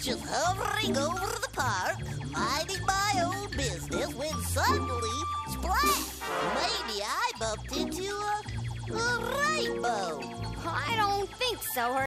just hovering over the park, minding my own business, when suddenly, splash! Maybe I bumped into a rainbow. I don't think so,